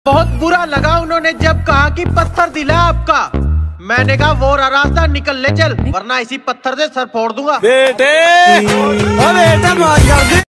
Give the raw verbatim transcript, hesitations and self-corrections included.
बहुत बुरा लगा उन्होंने जब कहा कि पत्थर दिला आपका। मैंने कहा वो रास्ता निकल ले चल, वरना इसी पत्थर से सर फोड़ दूंगा। बेटे, ओ बेटा मार कर दे।